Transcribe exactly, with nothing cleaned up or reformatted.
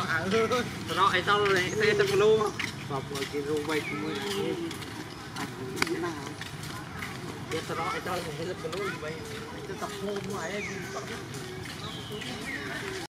nó ai tao này xe tao luôn và vừa kia ru bay cũng biết sau đó ai tao này hết luôn bay tập hôm ngoài